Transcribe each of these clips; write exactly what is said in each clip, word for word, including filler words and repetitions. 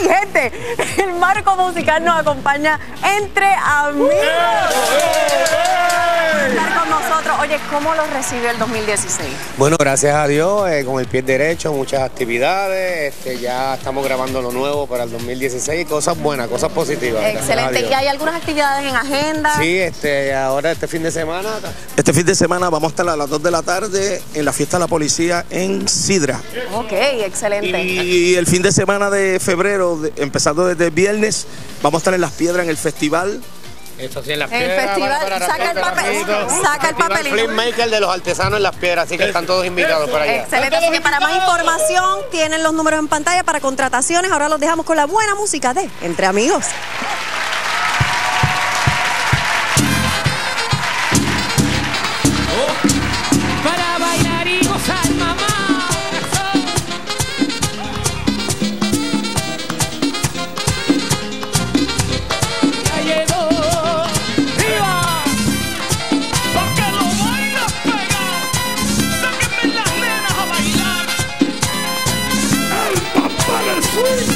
¡Ay, gente! El marco musical nos acompaña entre amigos. Estar con nosotros. Oye, ¿cómo los recibió el dos mil dieciséis? Bueno, gracias a Dios, eh, con el pie derecho, muchas actividades. Este, ya estamos grabando lo nuevo para el dos mil dieciséis, cosas buenas, cosas positivas. Excelente. ¿Y hay algunas actividades en agenda? Sí, este, ahora este fin de semana. Este fin de semana vamos a estar a las dos de la tarde en la fiesta de la policía en Sidra. Ok, excelente. Y el fin de semana de febrero, de, empezando desde el viernes, vamos a estar en Las Piedras en el festival. Esto sí, en Las El Piedras. festival, para, para, saca el para, papel, para, saca el Festival papelito. Flip Maker de los artesanos en Las Piedras, así que están todos invitados para allá. Excelente, así que para más información tienen los números en pantalla para contrataciones. Ahora los dejamos con la buena música de Entre Amigos. Para bailar y gozar, mamá. Ya llegó. ¡Viva! Pa' que lo bailes pegado. Sáquenme las nenas a bailar. El papá del swing.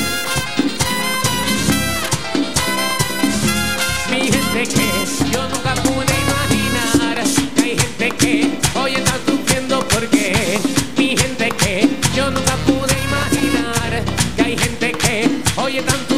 Mi gente que yo nunca pude imaginar. Que hay gente que hoy está sufriendo porque mi gente que yo nunca pude imaginar. Que hay gente que hoy están